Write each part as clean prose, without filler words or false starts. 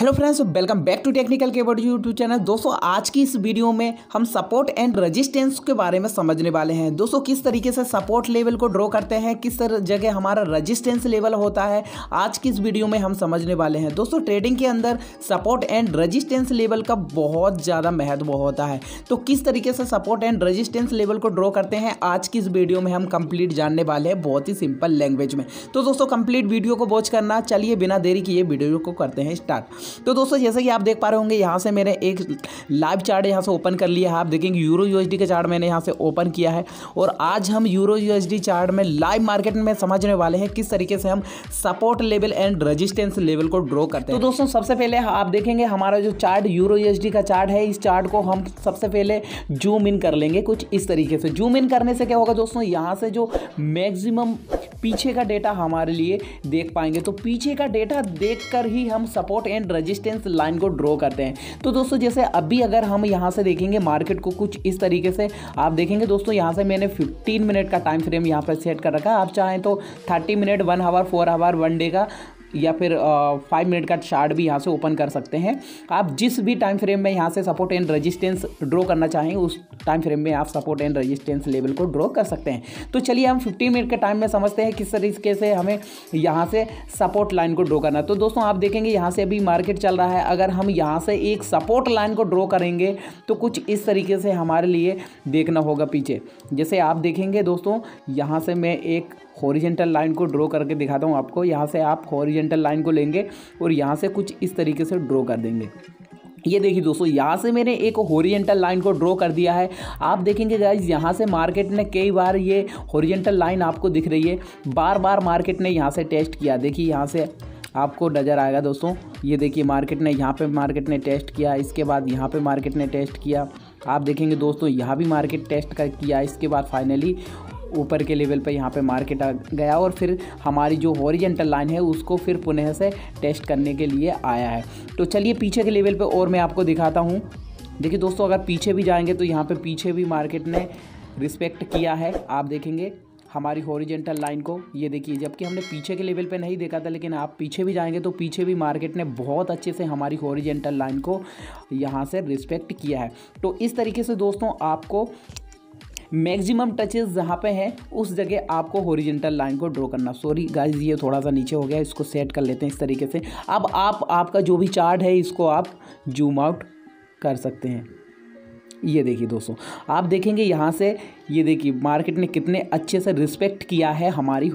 Hello friends, welcome back to technical keyboard YouTube channel. दोस्तों आज की इस वीडियो में हम सपोर्ट एंड रेजिस्टेंस के बारे में समझने वाले हैं। दोस्तों किस तरीके से सपोर्ट लेवल को ड्रॉ करते हैं, किस जगह हमारा रेजिस्टेंस लेवल होता है, आज की इस वीडियो में हम समझने वाले हैं। दोस्तों ट्रेडिंग के अंदर सपोर्ट एंड रेजिस्टेंस लेवल का बहुत ज़्यादा महत्व होता है। तो किस तरीके से सपोर्ट एंड रेजिस्टेंस लेवल को ड्रॉ करते हैं आज की इस वीडियो में हम कंप्लीट जानने वाले हैं, बहुत ही सिंपल लैंग्वेज में। तो दोस्तों कंप्लीट वीडियो को वॉच करना। चलिए बिना देरी किए वीडियो को करते हैं स्टार्ट। तो दोस्तों जैसे कि आप देख पा रहे होंगे, यहाँ से मैंने एक लाइव चार्ट यहाँ से ओपन कर लिया है। आप देखेंगे यूरो यूएसडी का चार्ट मैंने यहाँ से ओपन किया है और आज हम यूरो यूएसडी चार्ट में लाइव मार्केट में समझने वाले हैं किस तरीके से हम support level and resistance level को ड्रॉ करते हैं। तो दोस्तों सबसे पहले आप देखेंगे हमारा जो चार्ट यूरो यूएसडी का चार्ट है, इस चार्ट को हम सबसे पहले जूम इन कर लेंगे कुछ इस तरीके से। जूम इन करने से क्या होगा दोस्तों, यहाँ से जो मैक्सिमम पीछे का डेटा हमारे लिए देख पाएंगे। तो पीछे का डेटा देखकर ही हम सपोर्ट एंड रेजिस्टेंस लाइन को ड्रॉ करते हैं। तो दोस्तों जैसे अभी अगर हम यहाँ से देखेंगे मार्केट को कुछ इस तरीके से, आप देखेंगे दोस्तों यहाँ से मैंने 15 मिनट का टाइम फ्रेम यहाँ पर सेट कर रखा है। आप चाहें तो 30 मिनट, 1 आवर, 4 आवर, 1 डे का या फिर 5 मिनट का चार्ट भी यहाँ से ओपन कर सकते हैं। आप जिस भी टाइम फ्रेम में यहाँ से सपोर्ट एंड रेजिस्टेंस ड्रॉ करना चाहें उस टाइम फ्रेम में आप सपोर्ट एंड रेजिस्टेंस लेवल को ड्रॉ कर सकते हैं। तो चलिए हम 15 मिनट के टाइम में समझते हैं किस तरीके से हमें यहाँ से सपोर्ट लाइन को ड्रॉ करना है। तो दोस्तों आप देखेंगे यहाँ से अभी मार्केट चल रहा है। अगर हम यहाँ से एक सपोर्ट लाइन को ड्रॉ करेंगे तो कुछ इस तरीके से हमारे लिए देखना होगा पीछे। जैसे आप देखेंगे दोस्तों, यहाँ से मैं एक हॉरिजॉन्टल लाइन को ड्रॉ करके दिखाता हूँ आपको। यहाँ से आप हॉरिजॉन्टल लाइन को लेंगे और यहाँ से कुछ इस तरीके से ड्रॉ कर देंगे। ये देखिए दोस्तों, यहाँ से मैंने एक हॉरिजॉन्टल लाइन को ड्रॉ कर दिया है। आप देखेंगे गाइस, यहाँ से मार्केट ने कई बार ये हॉरिजॉन्टल लाइन आपको दिख रही है, बार बार मार्केट ने यहाँ से टेस्ट किया। देखिए यहाँ से आपको नज़र आएगा दोस्तों, ये देखिए मार्केट ने यहाँ पे मार्केट ने टेस्ट किया, इसके बाद यहाँ पे मार्केट ने टेस्ट किया। आप देखेंगे दोस्तों यहाँ भी मार्केट टेस्ट कर किया, इसके बाद फाइनली ऊपर के लेवल पे यहाँ पे मार्केट आ गया और फिर हमारी जो हॉरिजॉन्टल लाइन है उसको फिर पुनः से टेस्ट करने के लिए आया है। तो चलिए पीछे के लेवल पे और मैं आपको दिखाता हूँ। देखिए दोस्तों अगर पीछे भी जाएंगे तो यहाँ पे पीछे भी मार्केट ने रिस्पेक्ट किया है। आप देखेंगे हमारी हॉरिजॉन्टल लाइन को, ये देखिए, जबकि हमने पीछे के लेवल पे नहीं देखा था, लेकिन आप पीछे भी जाएंगे तो पीछे भी मार्केट ने बहुत अच्छे से हमारी हॉरिजॉन्टल लाइन को यहाँ से रिस्पेक्ट किया है। तो इस तरीके से दोस्तों आपको मैक्सिमम टचेस जहाँ पे हैं उस जगह आपको हॉरिजॉन्टल लाइन को ड्रॉ करना। सॉरी गाइस, ये थोड़ा सा नीचे हो गया, इसको सेट कर लेते हैं इस तरीके से। अब आपका जो भी चार्ट है इसको आप जूम आउट कर सकते हैं। ये देखिए दोस्तों, आप देखेंगे यहाँ से, ये देखिए मार्केट ने कितने अच्छे से रिस्पेक्ट किया है हमारी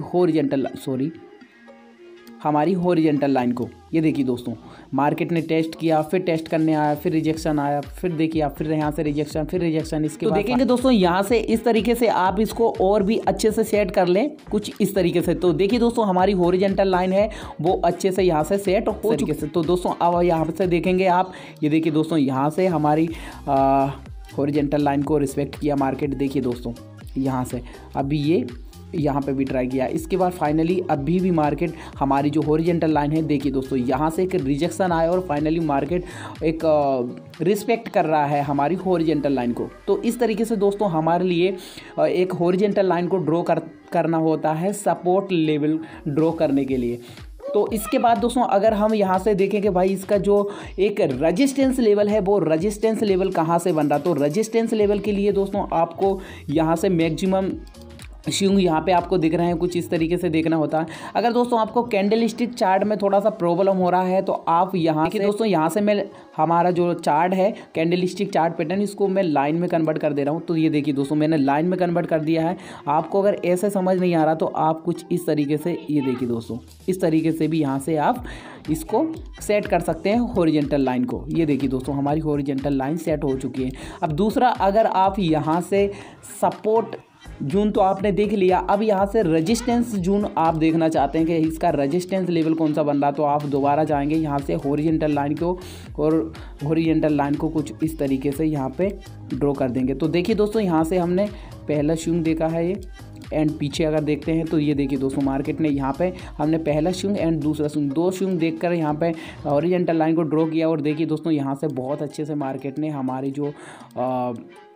हॉरिजॉन्टल लाइन को। ये देखिए दोस्तों, मार्केट ने टेस्ट किया, फिर टेस्ट करने आया, फिर रिजेक्शन आया, फिर देखिए आप फिर यहाँ से रिजेक्शन, फिर रिजेक्शन। इसके बाद देखेंगे दोस्तों यहाँ से इस तरीके से आप इसको और भी अच्छे से सेट कर लें कुछ इस तरीके से। तो देखिए दोस्तों हमारी हॉरिजॉन्टल लाइन है वो अच्छे से यहाँ से सेट हो तरीके से। तो दोस्तों अब यहाँ से देखेंगे आप, ये देखिए दोस्तों यहाँ से हमारी हॉरिजॉन्टल लाइन को रिस्पेक्ट किया मार्केट। देखिए दोस्तों यहाँ से अभी ये यहाँ पे भी ट्राई किया, इसके बाद फाइनली अभी भी मार्केट हमारी जो हॉरिजॉन्टल लाइन है, देखिए दोस्तों यहाँ से एक रिजेक्शन आया और फाइनली मार्केट एक रिस्पेक्ट कर रहा है हमारी हॉरिजॉन्टल लाइन को। तो इस तरीके से दोस्तों हमारे लिए एक हॉरिजॉन्टल लाइन को ड्रॉ करना होता है सपोर्ट लेवल ड्रॉ करने के लिए। तो इसके बाद दोस्तों अगर हम यहाँ से देखें कि भाई इसका जो एक रेजिस्टेंस लेवल है वो रेजिस्टेंस लेवल कहाँ से बन रहा, तो रेजिस्टेंस लेवल के लिए दोस्तों आपको यहाँ से मैक्सिमम स्विंग यहाँ पे आपको दिख रहे हैं कुछ इस तरीके से देखना होता है। अगर दोस्तों आपको कैंडल स्टिक चार्ट में थोड़ा सा प्रॉब्लम हो रहा है तो आप यहाँ से दोस्तों यहाँ से मैं हमारा जो चार्ट है कैंडल स्टिक चार्ट पैटर्न, इसको मैं लाइन में कन्वर्ट कर दे रहा हूँ। तो ये देखिए दोस्तों मैंने लाइन में कन्वर्ट कर दिया है। आपको अगर ऐसे समझ नहीं आ रहा तो आप कुछ इस तरीके से, ये देखिए दोस्तों इस तरीके से भी यहाँ से आप इसको सेट कर सकते हैं हॉरिजॉन्टल लाइन को। ये देखिए दोस्तों हमारी हॉरिजॉन्टल लाइन सेट हो चुकी है। अब दूसरा, अगर आप यहाँ से सपोर्ट जून तो आपने देख लिया, अब यहाँ से रेजिस्टेंस जून आप देखना चाहते हैं कि इसका रेजिस्टेंस लेवल कौन सा बन रहा, तो आप दोबारा जाएंगे यहाँ से हॉरिजॉन्टल लाइन को और हॉरिजॉन्टल लाइन को कुछ इस तरीके से यहाँ पे ड्रॉ कर देंगे। तो देखिए दोस्तों यहाँ से हमने पहला स्विंग देखा है ये, एंड पीछे अगर देखते हैं तो ये देखिए दोस्तों मार्केट ने यहाँ पे हमने पहला स्विंग एंड दूसरा स्विंग, 2 स्विंग देखकर यहाँ पे हॉरिजॉन्टल लाइन को ड्रॉ किया। और देखिए दोस्तों यहाँ से बहुत अच्छे से मार्केट ने हमारी जो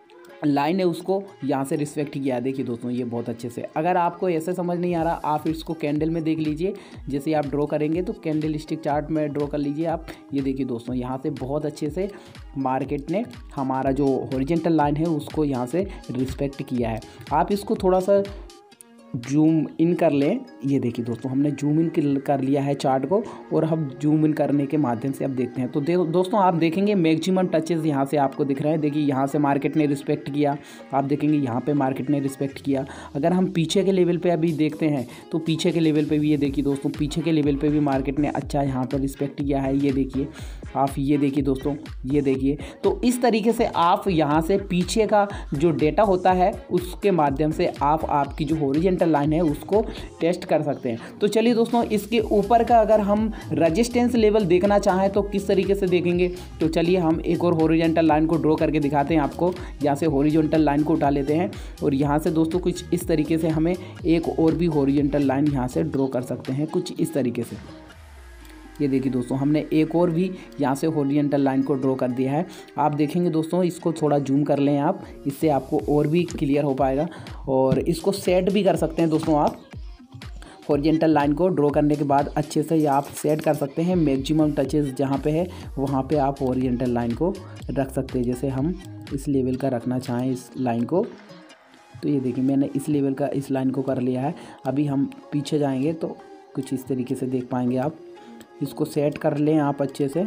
लाइन है उसको यहाँ से रिस्पेक्ट किया है। देखिए दोस्तों ये बहुत अच्छे से, अगर आपको ऐसे समझ नहीं आ रहा आप इसको कैंडल में देख लीजिए। जैसे आप ड्रॉ करेंगे तो कैंडल स्टिक चार्ट में ड्रॉ कर लीजिए आप। ये देखिए दोस्तों यहाँ से बहुत अच्छे से मार्केट ने हमारा जो हॉरिजॉन्टल लाइन है उसको यहाँ से रिस्पेक्ट किया है। आप इसको थोड़ा सा जूम इन कर लें। ये देखिए दोस्तों हमने जूम इन कर लिया है चार्ट को, और हम जूम इन करने के माध्यम से अब देखते हैं। तो दोस्तों आप देखेंगे मैक्सिमम टचेस यहाँ से आपको दिख रहे हैं। देखिए यहाँ से मार्केट ने रिस्पेक्ट किया, आप देखेंगे यहाँ पे मार्केट ने रिस्पेक्ट किया। अगर हम पीछे के लेवल पे अभी देखते हैं तो पीछे के लेवल पे भी ये देखिए दोस्तों, पीछे के लेवल पे भी मार्केट ने अच्छा यहाँ पर रिस्पेक्ट किया है। ये देखिए आप, ये देखिए दोस्तों, ये देखिए। तो इस तरीके से आप यहाँ से पीछे का जो डेटा होता है उसके माध्यम से आप आपकी जो हॉरिजॉन्टल लाइन है उसको टेस्ट कर सकते हैं। तो चलिए दोस्तों इसके ऊपर का अगर हम रेजिस्टेंस लेवल देखना चाहें तो किस तरीके से देखेंगे, तो चलिए हम एक और हॉरिजॉन्टल लाइन को ड्रॉ करके दिखाते हैं आपको। यहाँ से हॉरिजॉन्टल लाइन को उठा लेते हैं और यहाँ से दोस्तों कुछ इस तरीके से हमें एक और भी हॉरिजॉन्टल लाइन यहाँ से ड्रॉ कर सकते हैं कुछ इस तरीके से। ये देखिए दोस्तों हमने एक और भी यहाँ से हॉरिजॉन्टल लाइन को ड्रॉ कर दिया है। आप देखेंगे दोस्तों, इसको थोड़ा जूम कर लें आप, इससे आपको और भी क्लियर हो पाएगा। और इसको सेट भी कर सकते हैं दोस्तों आप। हॉरिजॉन्टल लाइन को ड्रॉ करने के बाद अच्छे से आप सेट कर सकते हैं। मैक्सिमम टचेस जहाँ पे है वहाँ पे आप हॉरिजॉन्टल लाइन को रख सकते हैं। जैसे हम इस लेवल का रखना चाहें इस लाइन को, तो ये देखिए मैंने इस लेवल का इस लाइन को कर लिया है। अभी हम पीछे जाएंगे तो कुछ इस तरीके से देख पाएंगे आप। इसको सेट कर लें आप अच्छे से।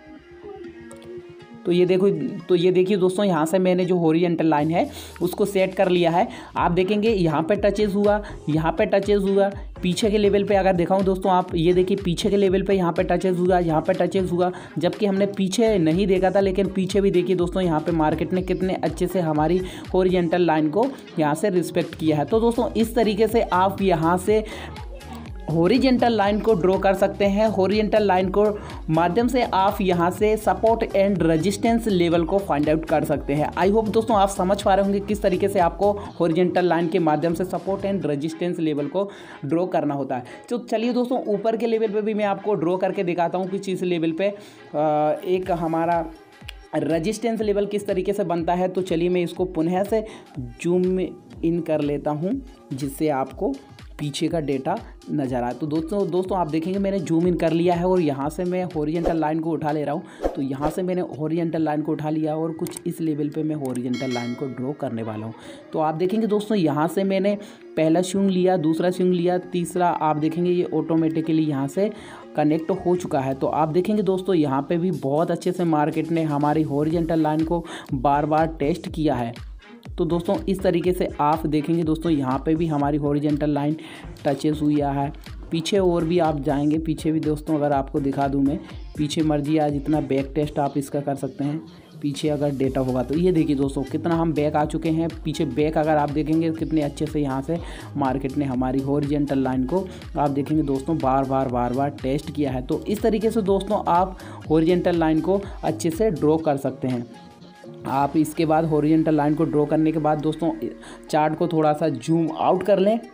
तो ये देखिए दोस्तों यहाँ से मैंने जो हॉरिजॉन्टल लाइन है उसको सेट कर लिया है। आप देखेंगे यहाँ पे टचेस हुआ, यहाँ पे टचेस हुआ। पीछे के लेवल पे अगर दिखाऊं दोस्तों, आप ये देखिए पीछे के लेवल पे यहाँ पे टचेस हुआ, यहाँ पे टचेस हुआ, जबकि हमने पीछे नहीं देखा था। लेकिन पीछे भी देखिए दोस्तों यहाँ पे मार्केट ने कितने अच्छे से हमारी हॉरिजॉन्टल लाइन को यहाँ से रिस्पेक्ट किया है। तो दोस्तों इस तरीके से आप यहाँ से हॉरिजॉन्टल लाइन को ड्रॉ कर सकते हैं। हॉरिजॉन्टल लाइन को माध्यम से आप यहां से सपोर्ट एंड रेजिस्टेंस लेवल को फाइंड आउट कर सकते हैं। आई होप दोस्तों आप समझ पा रहे होंगे किस तरीके से आपको हॉरिजॉन्टल लाइन के माध्यम से सपोर्ट एंड रेजिस्टेंस लेवल को ड्रॉ करना होता है। तो चलिए दोस्तों ऊपर के लेवल पे भी मैं आपको ड्रॉ करके दिखाता हूँ कि इस लेवल पे एक हमारा रेजिस्टेंस लेवल किस तरीके से बनता है। तो चलिए मैं इसको पुनः से जूम इन कर लेता हूँ जिससे आपको पीछे का डेटा नज़र आए। तो दोस्तों आप देखेंगे मैंने जूम इन कर लिया है और यहाँ से मैं हॉरिजॉन्टल लाइन को उठा ले रहा हूँ। तो यहाँ से मैंने हॉरिजॉन्टल लाइन को उठा लिया और कुछ इस लेवल पे मैं हॉरिजॉन्टल लाइन को ड्रॉ करने वाला हूँ। तो आप देखेंगे दोस्तों यहाँ से मैंने पहला स्विंग लिया, दूसरा स्विंग लिया, तीसरा, आप देखेंगे ये ऑटोमेटिकली यहाँ से कनेक्ट हो चुका है। तो आप देखेंगे दोस्तों यहाँ पे भी बहुत अच्छे से मार्केट ने हमारी हॉरिजॉन्टल लाइन को बार बार टेस्ट किया है। तो दोस्तों इस तरीके से आप देखेंगे दोस्तों यहाँ पे भी हमारी हॉरिजॉन्टल लाइन टचेस हुआ है। पीछे और भी आप जाएंगे, पीछे भी दोस्तों अगर आपको दिखा दूँ मैं, पीछे मर्जी आज जितना बैक टेस्ट आप इसका कर सकते हैं। पीछे अगर डेटा होगा तो ये देखिए दोस्तों कितना हम बैक आ चुके हैं। पीछे बैक अगर आप देखेंगे कितने अच्छे से यहाँ से मार्केट ने हमारी हॉरिजॉन्टल लाइन को आप देखेंगे दोस्तों बार बार टेस्ट किया है। तो इस तरीके से दोस्तों आप हॉरिजॉन्टल लाइन को अच्छे से ड्रॉ कर सकते हैं। आप इसके बाद हॉरिजॉन्टल लाइन को ड्रॉ करने के बाद दोस्तों चार्ट को थोड़ा सा जूम आउट कर लें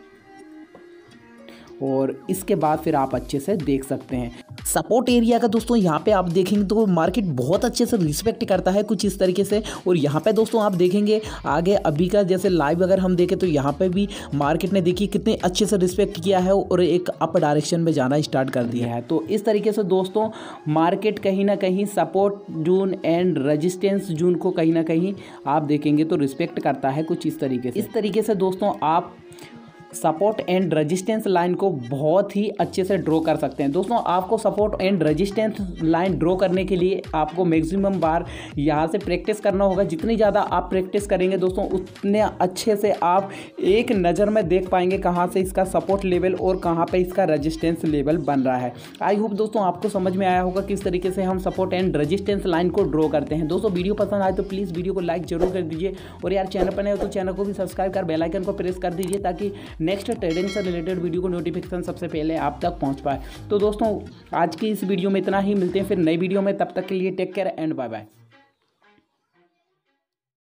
और इसके बाद फिर आप अच्छे से देख सकते हैं सपोर्ट एरिया का। दोस्तों यहाँ पे आप देखेंगे तो मार्केट बहुत अच्छे से रिस्पेक्ट करता है कुछ इस तरीके से। और यहाँ पे दोस्तों आप देखेंगे आगे अभी का जैसे लाइव अगर हम देखें तो यहाँ पे भी मार्केट ने देखिए कितने अच्छे से रिस्पेक्ट किया है और एक अप डायरेक्शन में जाना स्टार्ट कर दिया है। तो इस तरीके से दोस्तों मार्केट कहीं ना कहीं support zone and resistance zone को कहीं ना कहीं आप देखेंगे तो रिस्पेक्ट करता है कुछ इस तरीके से। इस तरीके से दोस्तों आप सपोर्ट एंड रेजिस्टेंस लाइन को बहुत ही अच्छे से ड्रॉ कर सकते हैं। दोस्तों आपको support and resistance line draw करने के लिए आपको मैक्सिमम बार यहाँ से प्रैक्टिस करना होगा। जितनी ज़्यादा आप प्रैक्टिस करेंगे दोस्तों उतने अच्छे से आप एक नज़र में देख पाएंगे कहाँ से इसका सपोर्ट लेवल और कहाँ पे इसका रेजिस्टेंस लेवल बन रहा है। आई होप दोस्तों आपको समझ में आया होगा किस तरीके से हम सपोर्ट एंड रेजिस्टेंस लाइन को ड्रॉ करते हैं। दोस्तों वीडियो पसंद आए तो प्लीज़ वीडियो को लाइक जरूर कर दीजिए और यार चैनल पर नए हो तो चैनल को भी सब्सक्राइब कर बेल आइकन को प्रेस कर दीजिए ताकि नेक्स्ट ट्रेडिंग से रिलेटेड वीडियो को नोटिफिकेशन सबसे पहले आप तक पहुंच पाए। तो दोस्तों आज की इस वीडियो में इतना ही, मिलते हैं फिर नई वीडियो में, तब तक के लिए take care and bye bye.